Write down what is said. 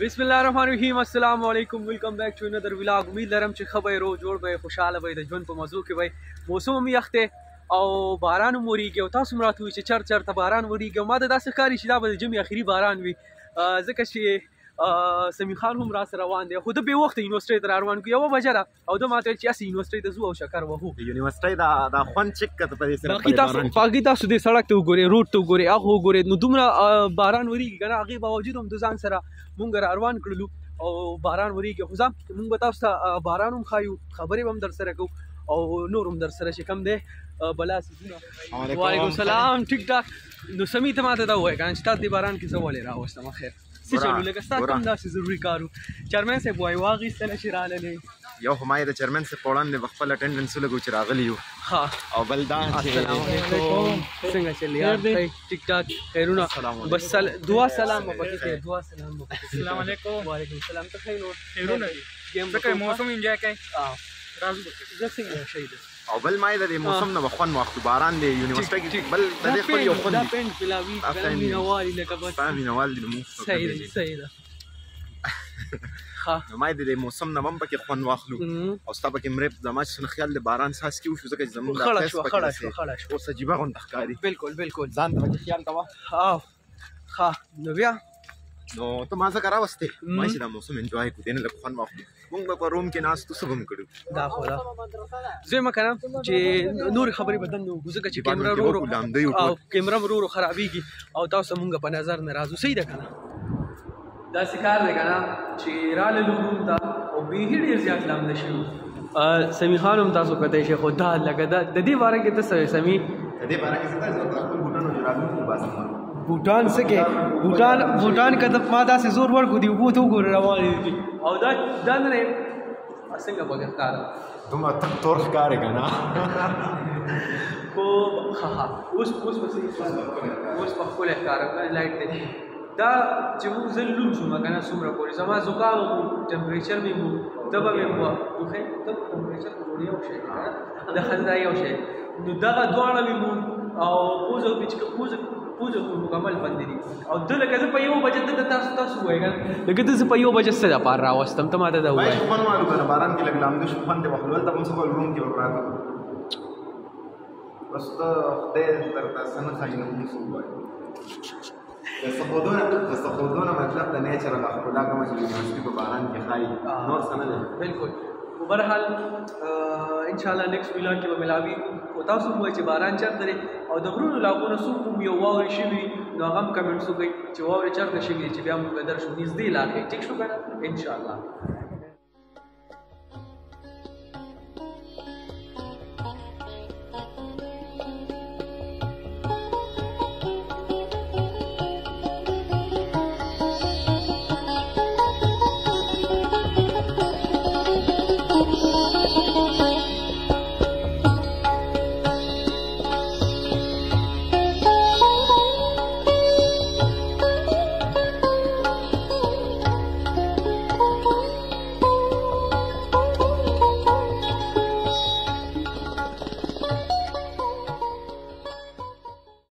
بسم الله الرحمن الرحیم. السلام علیکم، ویلکم بیک ټو انذر ولاګ. امید لرم چې ښه به یې، روغ جوړ به یې، خوشحاله به یې، د ژوند په مزو کې به یې. موسم هم یخ دی او باران هم وریږي او تاسو هم راته وایئ چې چرته باران وریږي او ما ته داسې ښکاري چې دا به د ژمي اخري باران وي، ځکه چې سمیع خان هم راسره روان دی، خو ده بې وخته یونیورسټۍ ته را روان کړو، 1 بجه ده او ده ما ته ویل چې هسې یونیورسټۍ ته ځو او چکر وهو. یونیورسټۍ دا خوند چک کړه په دې سره. باقي تاسو دې سړک ته وګورئ، روډ ته وګورئ، هغه وګورئ، نو دومره باران وریږي که نه، هغې باوجود هم د ځان سره مونږ را روان کړلو او باران وریږي. خو ځه مونږ به تاسو ته باران هم ښایو، خبرې به هم در سره کوو او نور هم در سره چې کوم دی بلا سیزونه. وعلیکم السلام. ټیک ټاک. نو سمیع ته ماته دا ووایه که نه چې تا دې باران کې زه ولې راوستم. خیر څه چلو لکه ستا ته هم داسې ضروري کار و. چیرمین صاحب وایي واخیستله چې راللې، یو خو ما یې د چیرمین صاحب په وړاندې به خپل اټینډنس ولګو چې راغلي یو، او بل دا السلام علیکم څنګه چل یار ټیک ټاک خیرونه بس دعا سلام وکړئ. دعا سلام وکړئ. السلام علیکم. وعلیکم السلام. ته خیرونه دي ګیم څنګه موسم انجوای کوي؟ راځو زه څنګه شي ده او بل ما یې د موسم نه خوند واخلو. باران دی یونیورسټۍ کې، بل د دې خپل یو خوند دا پینټ پلاوي دا مینوال لکه بس تا مینوال دي مو صحیح ده. نو ما یې د موسم نه هم پکې خوند واخلو او ستا پکې مرب زما چې څونه خیال د باران څاڅکي وشو، ځکه چې زموږ دا فیس پکې اوس عجیبه غوندې ښکاري. بالکل ځان ته پکې خیال کوه. ښه نو بیا نو ته ما ځکه راوستې ما چې دا موسم انجوای کړو، دې نه لږ خوند واخلو. موږ به په روم کې ناست څه به هم کړو. دا خو ده زه یم که نه چې نورې خبرې به دننه وکړو، ځکه چې کیمره ورو خرابېږي او تاسو مونږ په نظر نه راځو. صحیح ده که نه؟ داسې کار دی که نه چې راللو روم ته او بیخي ډېر زیات لامده شوي. سمیع خان هم تاسو کتی شئ، خو دا لکه د دې باره کې ته څه وایې سمیع؟ د دې باره کې څه ته زه خپل بوټانو جرابې وباسم. بوټان څه کې بوټان که ما داسې زور ورکړو دي اوبو ته وګورې روانې دي او دا نه دی څنګه پکې ښکاره دومره تور ښکارې که نه. خو اوس په ښکلی ښکاره لایټ دی. دا چې موږ زه لوند شوم که نه څومره پورې زما زکام و، ټمپریچر مې و، تبه مې وه، ټوخی تبه ټمپریچر خو ټول یو شی دی که نه، د خندا یو شی. نو دغه دواړه مې و او پوزه خو مکمل بندې دي او ده لکه زه په 1 بجه ته تاسو ووایئ که نه، لکه ته زه په 1 بجه څه دپاره راوستم، ته ماته دا ووایه. خوند معلوم که نه باران کې لږ لامده شو، خوند یې واخلو. هلته به هم څه کول روم کې به پراته بس ته خدای درته څه نه ښایي نه موږ څه ووایو. د استفادونه مطلب د نیچرل ښکلا کومه چې یونیورسټي په باران کې ښایي، نور څه نه دی. بالکل. خو برحال انشاءالله نیکسټ ولاګ کې به ملاوي او تاسو هم وایئ چې باران چېرته دی او د غرونو علاقو نه څوک هم یو واورې شوي نو هغه هم کمنټس وکړئ چې واورې چېرته شوي چې بیا موږ به درشو نږدې علاقې. ټیک شو که نه؟ انشاءالله.